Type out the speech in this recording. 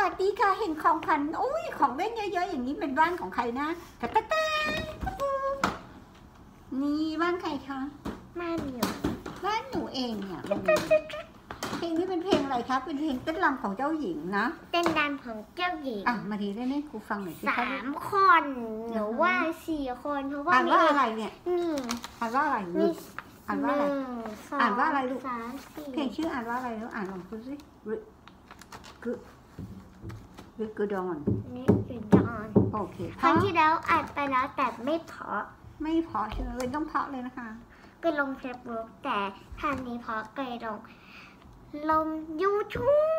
วัสดีค่ะเห็นของขวัญอุ้ยของเล่นเยอะๆอย่างนี้เป็นบ้านของใครนะตะตะตะนี่บ้านใครคะบ้านหนูเองเนี่ยเพลงนี้เป็นเพลงอะไรครับเป็นเพลงเต้นรำของเจ้าหญิงนะเต้นรำของเจ้าหญิงมาทีได้ไหมครูฟังหน่อยสิ 3 คนหรือว่า4 คนเพราะว่าอ่านว่าอะไรเนี่ยนี่อ่านว่าอะไรอ่านว่าอะไรอ่านว่าอะไรลูกเพลงชื่ออ่านว่าอะไรแล้วอ่านลองดูสิคือดอนนี่คือดอนโอเคครั้งที่แล้วอ่านไปแล้วแต่ไม่เพาะใช่ไหมเลยต้องเพาะเลยนะคะก็ลงเฟซบุ๊กแต่ครั้งนี้เพาะก็ลง YouTube